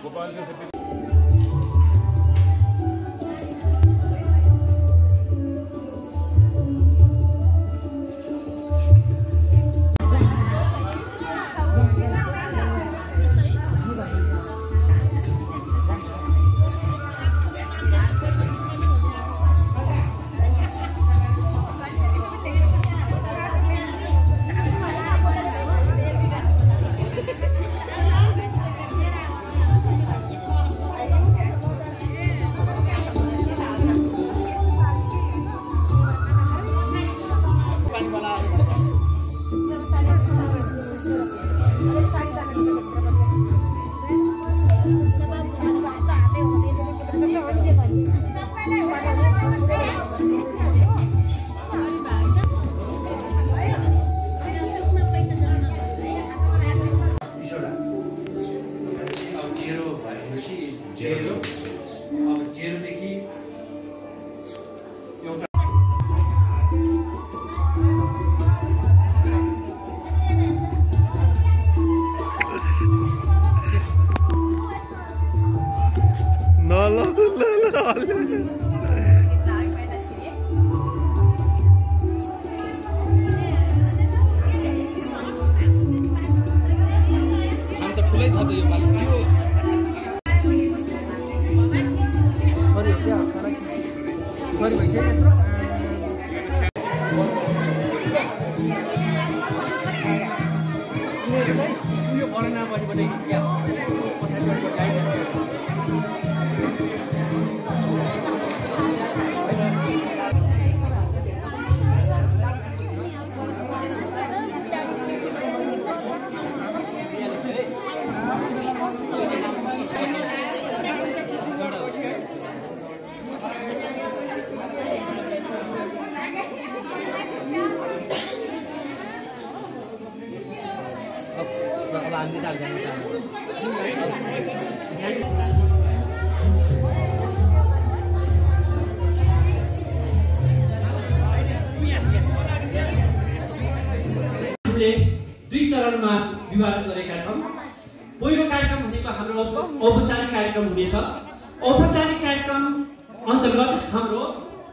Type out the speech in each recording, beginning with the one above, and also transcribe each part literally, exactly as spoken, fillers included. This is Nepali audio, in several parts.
दुई चरणमा विभाजन गरेका छौं। पहिलो कार्यक्रम भनेको हाम्रो औपचारिक कार्यक्रम हुनेछ। औपचारिक कार्यक्रम अन्तर्गत हाम्रो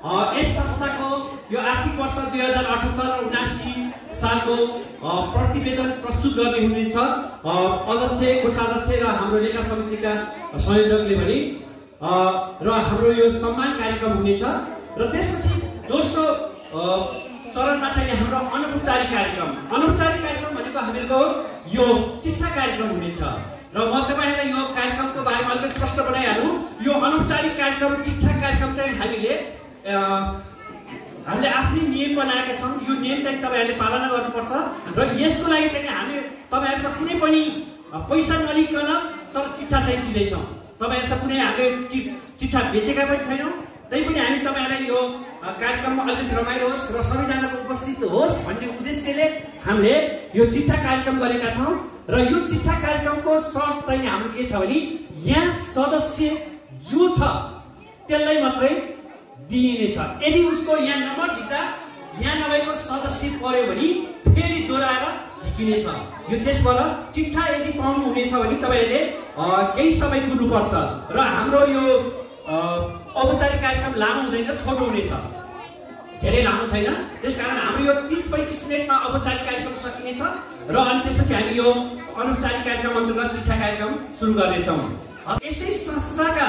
यस संस्थाको यो आर्थिक वर्ष दुई हजार अठहत्तर उनासी सालको प्रतिवेदन प्रस्तुत गर्ने हुनेछ। अध्यक्ष, कोषाध्यक्ष र हाम्रो लेखा समितिका संयोजकले भने र हाम्रो यो सम्मान कार्यक्रम हुनेछ। र त्यसपछि दोस्रो चरणमा चाहिँ हाम्रो अनौपचारिक कार्यक्रम अनौपचारिक कार्यक्रम भनेको हामीहरूको यो चिठा कार्यक्रम हुनेछ। र म तपाईहरुलाई यो कार्यक्रमको बारेमा अलिकति प्रश्न बनाइहालौँ। यो अनौपचारिक कार्यक्रम चिठा कार्यक्रम चाहिँ हामीले हामीले आफ्नै नियम बनाएका छौँ। यो नियम चाहिँ तपाईहरुले पालना गर्नुपर्छ। र यसको लागि चाहिँ हामी तपाईहरुसँग कुनै पनि पैसा नलिकन तर चिठा चाहिँ दिँदैछौँ। तपाईहरुसँग कुनै हामीले चिठा बेचेका पनि छैनौँ। तै पनि हामी तपाईहरुलाई यो कार्यक्रममा अलिकति रमाइलो होस् र सबैजनाको उपस्थित होस् भन्ने उद्देश्यले हामीले यो चिठा कार्यक्रम गरेका छौँ। र यो चिठा कार्यक्रमको शर्त चाहिँ हाम्रो के छ भने यहाँ सदस्य जो छ त्यसलाई मात्रै दिइनेछ। यदि उसको यहाँ नम्बर झिक्दा यहाँ नभएको सदस्य पर्यो भने फेरि दोहोऱ्याएर झिकिनेछ। यो त्यसबाट चिठा यदि पाउनु हुनेछ भने तपाईहरुले केही समय कुर्नुपर्छ। र हाम्रो यो औपचारिक कार्यक्रम लामो हुँदैन, छोटो हुनेछ, धेरै लामो छैन। त्यसकारण हाम्रो यो तीस पैंतीस मिनटमा औपचारिक कार्यक्रम सकिनेछ। र अनि त्यसपछि हामी यो अनौपचारिक कार्यक्रम अन्तर्गत चिठा कार्यक्रम सुरु गर्नेछौँ। यसै संस्थाका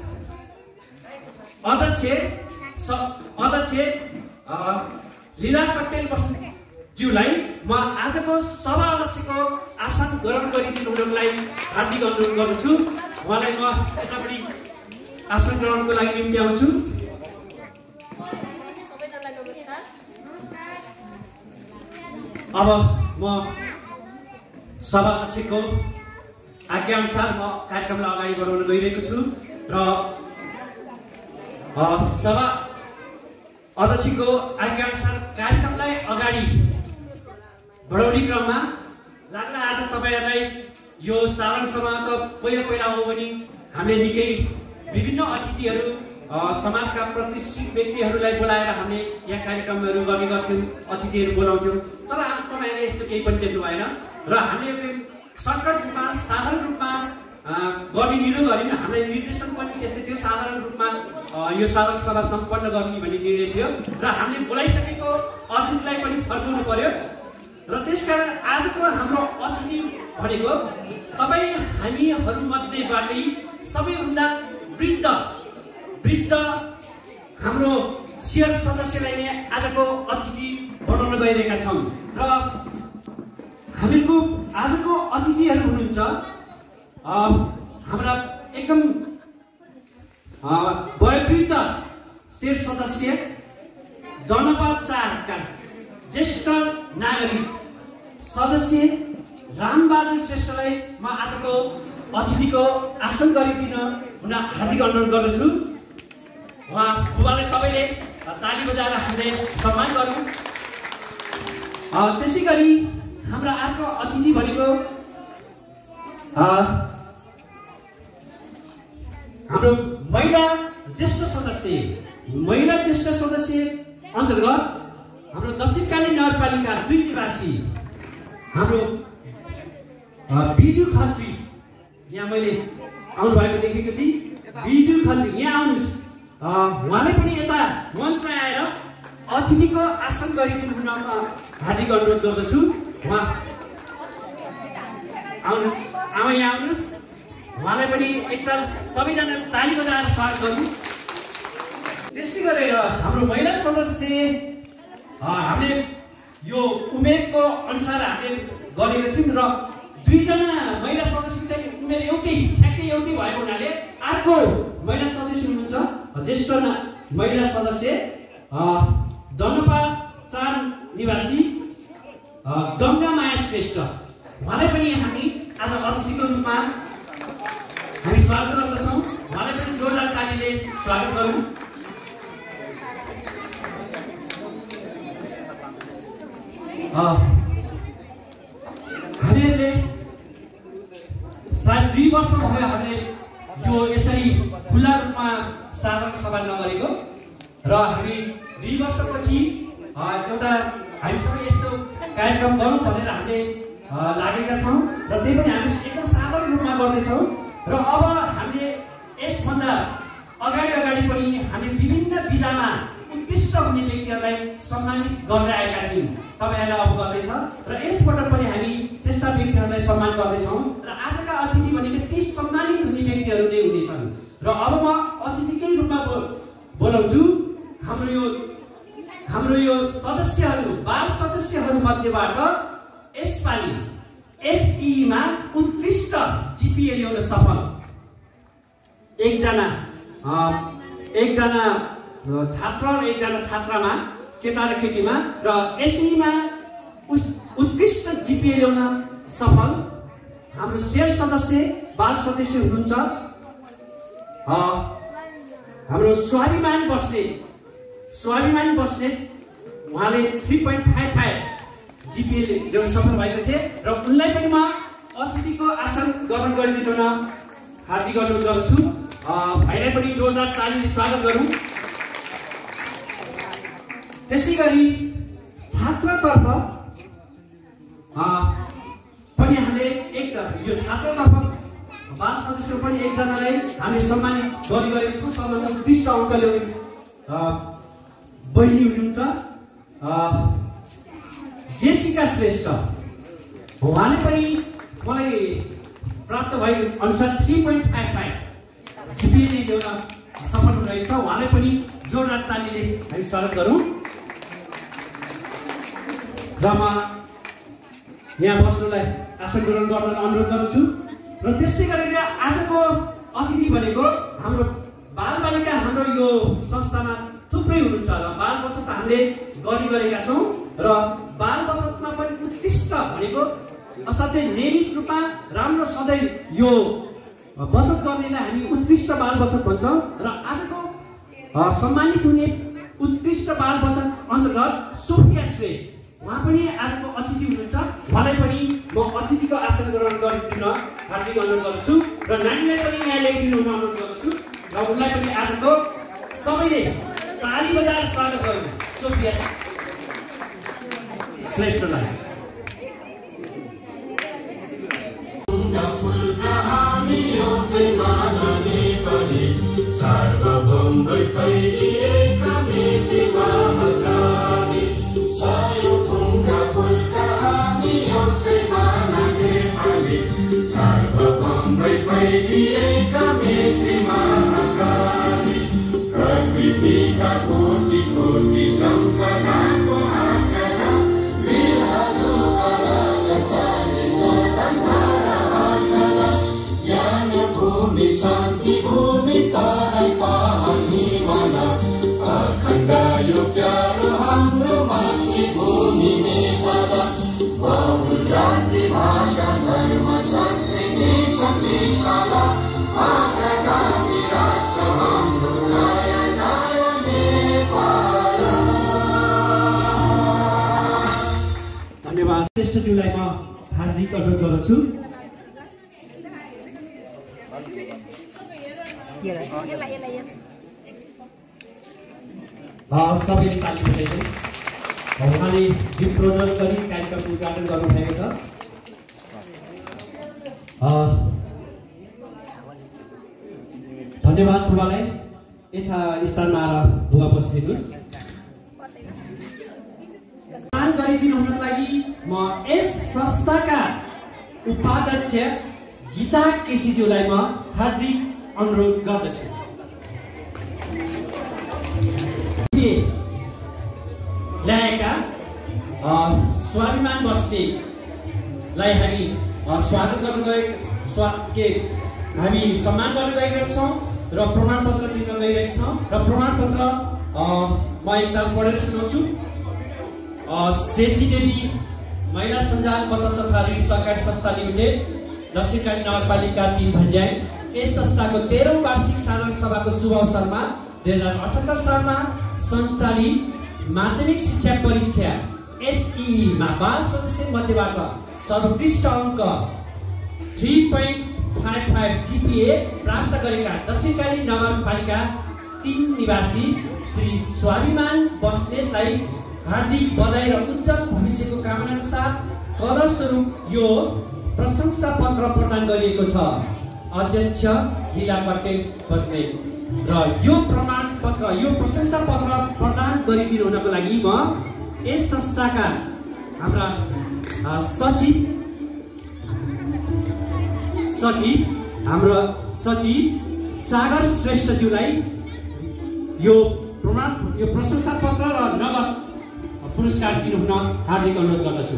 अध्यक्ष अध्यक्ष लीला कट्टेल ज्यूलाई म आजको सभा अध्यक्षको आसन ग्रहण गरिदिनुलाई हार्दिक अनुरोध गर्दछु। उहाँलाई म यतापट्टि आसन ग्रहणको लागि निम्ति आउँछु। सबैजनालाई नमस्कार। अब म सभा अध्यक्षको आज्ञा अनुसार म कार्यक्रमलाई अगाडि बढाउन गइरहेको छु। र सभा अध्यक्षको आज्ञा अनुसार कार्यक्रमलाई अगाडि बढाउने क्रममा लाग्ला आज तपाईहरुलाई यो साधारण सभाको पहिलो पहिला हो भने हामीले निकै विभिन्न अतिथिहरू समाजका प्रतिष्ठित व्यक्तिहरूलाई बोलाएर हामीले यहाँ कार्यक्रमहरू गर्ने गर्थ्यौँ, अतिथिहरू बोलाउँथ्यौँ। तर आज तपाईहरुले यस्तो केही पनि देख्नु भएन। र हामीले सर्टकट रूपमा साधारण रूपमा गर्ने निधो गऱ्यौँ। हामीलाई निर्देशन पनि त्यस्तै थियो, साधारण रूपमा यो साधक सभा सम्पन्न गर्ने भन्ने निर्णय थियो र हामीले बोलाइसकेको अतिथिलाई पनि फर्काउनु पर्यो र त्यसकारण आजको हाम्रो अतिथि भनेको तपाईँ हामीहरूमध्येबाटै सबैभन्दा वृद्ध वृद्ध हाम्रो सियर सदस्यलाई नै आजको अतिथि बनाउन गइरहेका छौँ र हामीको आजको अतिथिहरू हुनुहुन्छ हाम्रा एकदम वयोवृद्ध शेर सदस्य दनपा चारका ज्येष्ठ नागरिक सदस्य रामबहादुर श्रेष्ठलाई म आजको अतिथिको आसन गरिदिन हुन हार्दिक अनुरोध गर्दछु। उहाँ बुबालाई सबैले ताली बजाएर हामीले सम्मान गरौँ। त्यसै गरी हाम्रा अर्को अतिथि भनेको हाम्रो महिला ज्येष्ठ सदस्य महिला ज्येष्ठ सदस्य अन्तर्गत हाम्रो दक्षिणकाली नगरपालिका दुई निवासी हाम्रो बिजु खत्री, यहाँ मैले आउनु भएको देखेको थिएँ। बिजु खत्री यहाँ आउनुहोस्, उहाँले पनि यता मञ्चमा आएर अतिथिको आसन गरिदिनु हुन हार्दिक अनुरोध गर्दछु। उहाँ आउनुहोस्, आमा यहाँ आउनुहोस्, उहाँलाई पनि एकताल सबैजना ताली बजाएर स्वागत गरौँ। त्यस्तै गरेर हाम्रो महिला सदस्य हामीले यो उमेरको अनुसार हामीले गरेको थियौँ र दुईजना महिला सदस्य चाहिँ उमेर एउटै ठ्याक्कै एउटै भएको हुनाले अर्को महिला सदस्य हुनुहुन्छ ज्येष्ठ महिला सदस्य दनपा चार निवासी गङ्गा माया श्रेष्ठ, उहाँलाई पनि हामी आज अतिथिको रूपमा हामी स्वागत गर्दछौँ। उहाँलाई पनि जोरदार तालीले स्वागत गरौँ। हामीहरूले सायद दुई वर्ष भयो हामीले यो यसरी खुल्ला रूपमा साधक सभा नगरेको र हामी दुई वर्षपछि एउटा हामीसँग यस्तो कार्यक्रम गरौँ भनेर हामीले लागेका छौँ र त्यही पनि हामी एकदम साधारण रूपमा गर्दैछौँ र अब हामीले यसभन्दा अगाडि अगाडि पनि हामी विभिन्न विधामा उत्कृष्ट हुने व्यक्तिहरूलाई सम्मानित गर्दै आएका थियौँ, तपाईँहरूलाई अब गर्दैछ र यसपटक पनि हामी त्यस्ता व्यक्तिहरूलाई सम्मान गर्दैछौँ र आजका अतिथि भनेको ती सम्मानित हुने व्यक्तिहरू नै हुनेछन्। र अब म अतिथिकै रूपमा बोलाउँछु हाम्रो यो हाम्रो यो सदस्यहरू बाल सदस्यहरू मध्येबाट यसपालि एसईमा उत्कृष्ट जिपिए ल्याउन सफल एकजना एकजना छात्र र एकजना छात्रामा केटा र केटीमा र एसईमा उत्कृष्ट जिपिए ल्याउन सफल हाम्रो शेर सदस्य बाल सदस्य हुनुहुन्छ हाम्रो स्वाभिमान बस्नेत स्वाभिमान बस्नेत उहाँले three point five five GPA ल्याउन सफल भएको थिए र उनलाई पनि म अतिथिको आसन ग्रहण गरिदिनु हुन हार्दिक अनुरोध गर्छु। भाइलाई पनि जोरदार तालीले स्वागत गरौँ। त्यसै गरी छात्रतर्फ पनि हामीले एक यो छात्रतर्फ बाल सदस्य पनि एकजनालाई हामीले सम्मानित गरिरहेको छौँ। सबभन्दा उत्कृष्ट अङ्क ल्याउने बहिनी हुनुहुन्छ जेसिका श्रेष्ठ, उहाँले पनि मलाई प्राप्त भए अनुसार three point five five GPA ल्याउन सफल हुनुहुनेछ। उहाँलाई पनि जोरदार तालीले हामी स्वागत गरौँ। र म यहाँ बस्नुलाई आसन ग्रहण गर्न अनुरोध गर्छु र त्यस्तै गरेर आजको अतिथि भनेको हाम्रो बालबालिका हाम्रो यो संस्थामा थुप्रै हुनुहुन्छ र बाल बचत हामीले गरिरहेका छौँ र बाल बचतमा पनि उत्कृष्ट भनेको असाध्यै नियमित रूपमा राम्रो सधैँ यो बचत गर्नेलाई हामी उत्कृष्ट बाल बचत भन्छौँ र आजको सम्मानित हुने उत्कृष्ट बाल बचत अन्तर्गत सोफिया श्रेष्ठ उहाँ पनि आजको अतिथि हुनुहुन्छ। उहाँलाई पनि म अतिथिको आसन ग्रहण गरिदिन हार्दिक अनुरोध गर्छु र नानीलाई पनि यहाँ ल्याइदिनु हुन अनुरोध गर्छु र उनलाई पनि आजको सबैले ताली बजाएर स्वागत गरौँ सोफिया श्रेष्ठलाई। फुल कहानी फैलिएका मेची महाकाली प्रकृतिका कोटि कोटि सम्पदाको आचरा ज्ञान भूमि शान्ति भूमि तराई पहाड हिमाल अखण्ड यो प्यारो हाम्रो मातृभूमि नेपाल बहु जाति भाषा धर्म संस्कृति छ विशाल अग्रगामी राष्ट्र हाम्रो जय जय नेपाल। धन्यवाद। श्रेष्ठज्यूलाई म हार्दिक अनुरोध गर्दछु। सबैले ताली बजाइदिनु। उहाँले गीत प्रज्वल गरी कार्यक्रमको उद्घाटन गर्नुभएको छ। धन्यवाद बुबालाई। यथा स्थानमा आएर बुबा बसिदिनुहोस्। सम्मान गरिदिनु हुनको लागि म यस संस्थाका उपाध्यक्ष गीता केसीज्यूलाई म हार्दिक अनुरोध गर्दछु। ल्याएका स्वाभिमान बस्नेलाई हामी स्वागत गर्न गएको स्वा के हामी सम्मान गर्न गइरहेका छौँ र प्रमाणपत्र दिन गइरहेका छौँ र प्रमाणपत्र म एकताल पढेर सुनाउँछु। सेती देवी महिला सञ्जाल बचत तथा ऋण सहकारी संस्था लिमिटेड दक्षिणकाली नगरपालिका तीन भन्ज्याङ यस संस्थाको तेह्रौं वार्षिक साधारण सभाको शुभ अवसरमा दुई हजार अठहत्तर सालमा सञ्चालित माध्यमिक शिक्षा परीक्षा एसईमा बाल सदस्य मध्येबाट सर्वोत्कृष्ट अङ्क तीन दशमलव पाँच पाँच जीपीए प्राप्त गरेका दक्षिणकाली नगरपालिका तीन निवासी श्री स्वाभिमान बस्नेतलाई हार्दिक बधाई र उज्जवल भविष्यको कामनाका साथ कदर स्वरूप यो प्रशंसा पत्र प्रदान गरिएको छ। अध्यक्ष लीला पटेल बस्नेत र यो प्रमाण पत्र यो प्रशंसा पत्र प्रदान गरिदिनु हुनको लागि म यस संस्थाका हाम्रा सचिव सचिव हाम्रो सचिव सागर श्रेष्ठज्यूलाई यो प्रमाण यो प्रशंसा पत्र र नगद पुरस्कार दिनुहुन हार्दिक अनुरोध गर्दछु।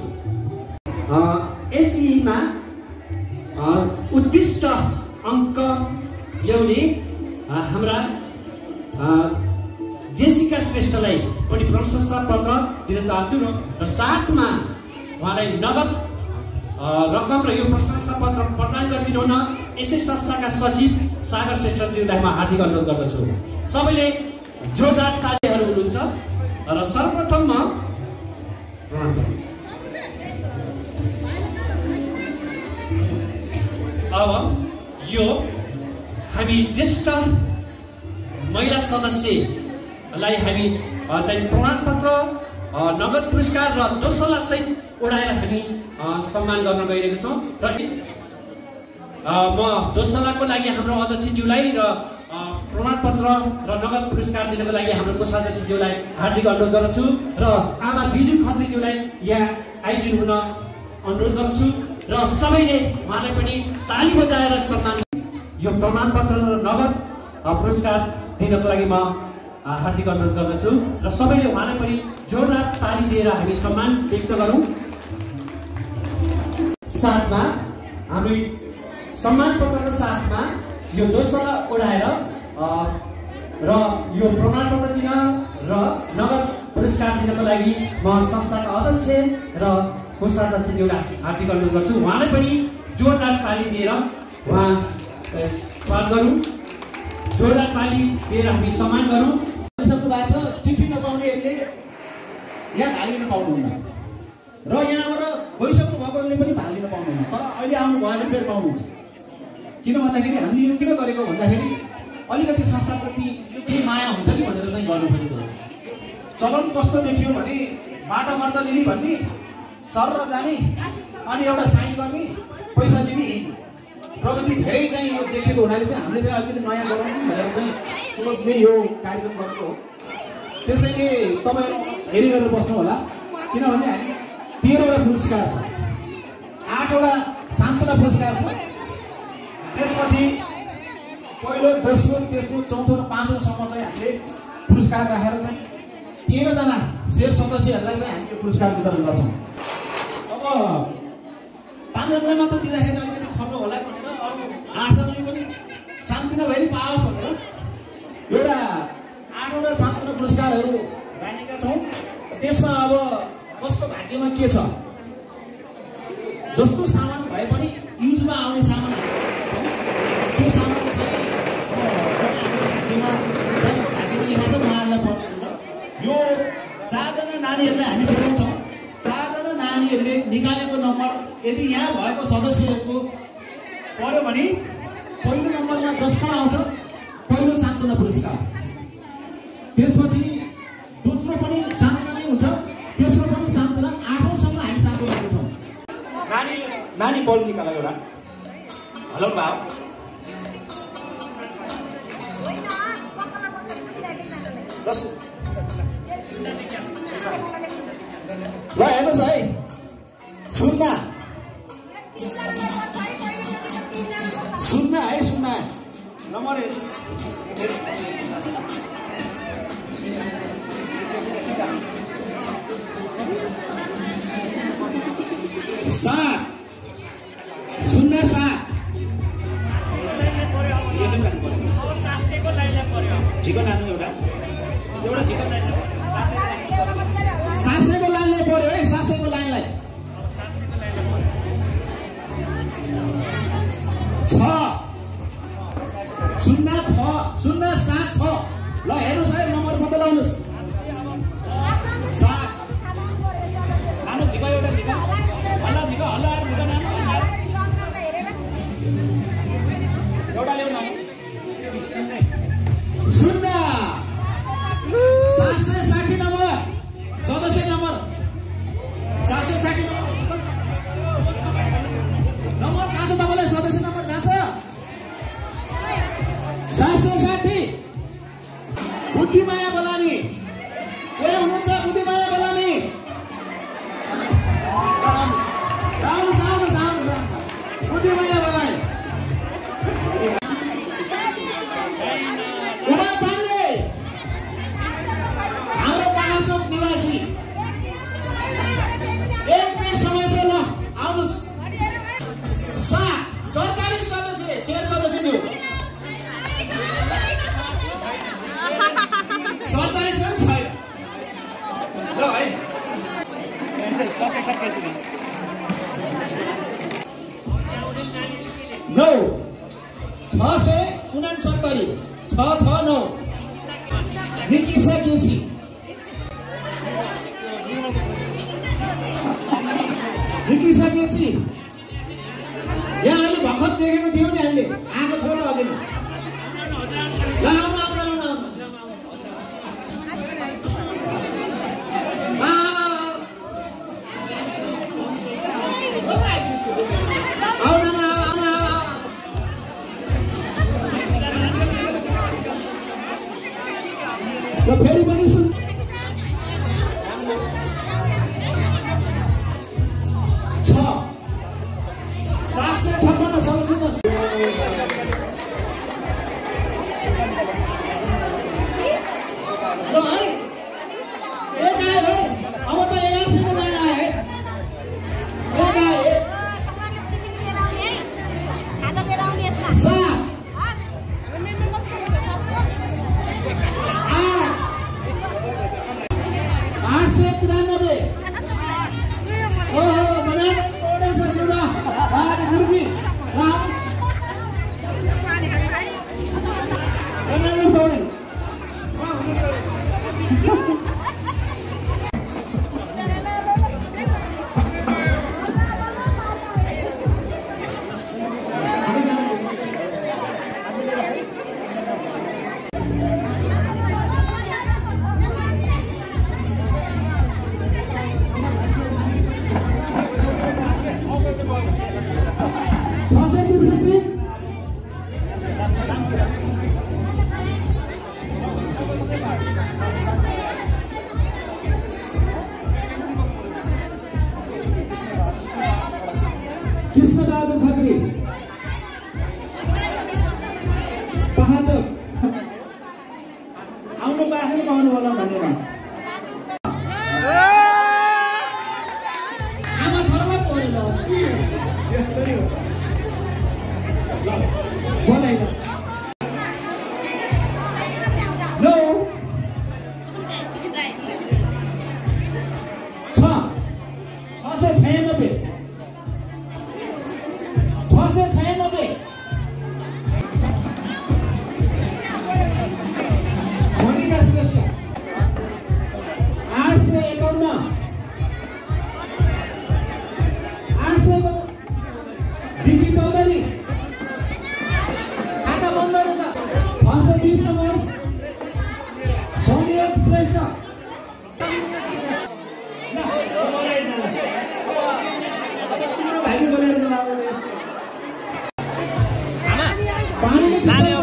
एसईमा उत्कृष्ट अङ्क ल्याउने हाम्रा जेसिका श्रेष्ठलाई पनि प्रशंसा पत्र दिन चाहन्छु र साथमा उहाँलाई नगद रकम र यो प्रशंसा पत्र प्रदान गरिदिनु हुन यसै संस्थाका सचिव सागर श्रेष्ठज्यूलाई म हार्दिक अनुरोध गर्दछु। सबैले जोरदार तालीहरू हुनुहुन्छ र सर्वप्रथम म अब यो हामी ज्येष्ठ महिला सदस्यलाई हामी चाहिँ प्रमाणपत्र नगद पुरस्कार र दोस्रोला सहित उडाएर हामी सम्मान गर्न गइरहेका छौँ र म दोस्रोलाको लागि हाम्रो अध्यक्षज्यूलाई र प्रमाणपत्र र नगद पुरस्कार दिनको लागि हाम्रो कोषाध्यक्षज्यूलाई हार्दिक अनुरोध गर्दछु र आमा बिजु खत्रीज्यूलाई यहाँ आइदिनु हुन अनुरोध गर्छु र सबैले उहाँलाई पनि ताली बजाएर सम्मान यो प्रमाणपत्र र नगद पुरस्कार दिनको लागि म हार्दिक अनुरोध गर्दछु र सबैले उहाँलाई पनि जोरदार ताली दिएर हामी सम्मान व्यक्त गरौँ। साथमा हामी सम्मान पत्रको साथमा यो दोस्रोला उडाएर र यो प्रमाणपत्र दिन र नगद पुरस्कार दिनको लागि म संस्थाका अध्यक्ष र कोषाध्यक्षज्यूलाई हार्दिक अनुरोध गर्छु। उहाँलाई पनि जोरदार ताली दिएर उहाँ स्वागत गरौँ। जोरदार ताली दिएर हामी सम्मान गरौँ। सक्नु भएको छ चिठी नपाउनेहरूले यहाँ भाग लिन पाउनुहुन्न र यहाँबाट गइसक्नु भएकोले पनि भाग लिन पाउनुहुन्न, तर अहिले आउनु भएन फेरि पाउनुहुन्छ। किन भन्दाखेरि हामीले यो किन गरेको भन्दाखेरि अलिकति संस्थाप्रति केही माया हुन्छ कि भनेर चाहिँ गर्नु खोजेको हो। चलन कस्तो देखियो भने बाटो गर्दा लिने भन्ने सर र जाने अनि एउटा साइन गर्ने पैसा लिने प्रगति धेरै चाहिँ यो देखेको हुनाले चाहिँ हामीले चाहिँ अलिकति नयाँ गराउँ भनेर चाहिँ सोचले यो कार्यक्रम गरेको हो। त्यसैले तपाईँहरू हेरी गरेर बस्नु होला, किनभने हामी तेह्रवटा पुरस्कार छ, आठवटा सान्तवटा पुरस्कार छ, पहिलो दोस्रो तेस्रो चौथो र पाँचौँसम्म चाहिँ हामीले पुरस्कार राखेर चाहिँ तेह्रजना सेयर सदस्यहरूलाई चाहिँ हामीले पुरस्कार वितरण गर्छौँ। अब पाँचजनालाई मात्र दिँदाखेरि अलिकति खर्च होला भनेर अरू आठजनाले पनि शान्ति नभए पाओस् भनेर एउटा आठवटा सातवटा पुरस्कारहरू राखेका छौँ। त्यसमा अब कसको भाग्यमा के छ, जस्तो सामान भए पनि युजमा आउने सामान त्यो सामान चाहिँ भाग्यमा जसको भाग्यमा लेखा छ उहाँहरूलाई पर्नुहुन्छ। यो चारजना नानीहरूलाई हामी बोलाउँछौँ। चारजना नानीहरूले निकालेको नम्बर यदि यहाँ भएको सदस्यहरूको पर्यो भने पहिलो नम्बरमा जसको आउँछ पहिलो सान्त्वना पुरस्कार, त्यसपछि दोस्रो पनि सान्त्वना नै हुन्छ, तेस्रो पनि सान्त्वना, आठौँसम्म हामी सान्त्वना दिन्छौँ। नानी नानी बल निकाला एउटा हलाउनु भयो। ल हेर्नुहोस् है, सुन्ना सुन्ना है सुन्ना नम्बर हेर्नुहोस्। सात शून्य सात झिको नानु एउटा एउटा झिको सासैको लाइनलाई पर्यो है, सासैको लाइनलाई छ शून्य छ शून्य सात छ। ल हेर्नुहोस् है, नम्बर बदलाउनुहोस्। सात नानु झिको एउटा झिको हल्ला झिको हल्ला झिको नानु एउटा ल्याउनु शून्य सात सय साठी नम्बर सदस्य नम्बर सात सय साठी नम्बर नम्बर कहाँ छ तपाईँलाई? सदस्य नम्बर कहाँ छ? सात सय साठी। बुद्धिमाया बलानी कोही हुनुहुन्छ? बुद्धिमाया बलानी आउनुहोस् आउनुहोस् आउनुहोस् बुद्धिमाया बलानी। उमा पाण्डे हाम्रो पाहाडचोक निवासी, एक मिनट समय छ। ल आउनुहोस्। सात सडचालिस सदस्य सेयर सदस्य दियो सडचालिस पनि छैन। ल है नौ छ सय उनासत्तरी छ छ नौ निकिसा केसी निकिसा केसी यहाँ अहिले भर्खर देखेको थियो नि हामीले, आएको थोरै अघि। ल आउनु आउनु आउनु र फेरि पनि सुन छ सात सय छप्पन्न सब सुन्नुहोस्। ल है एक आयो है, अब त एघार सयको लाइन आयो है। एक आयो सात बीस नम्बर संयोग श्रेष्ठ तिम्रो भाइले बोलेर पानी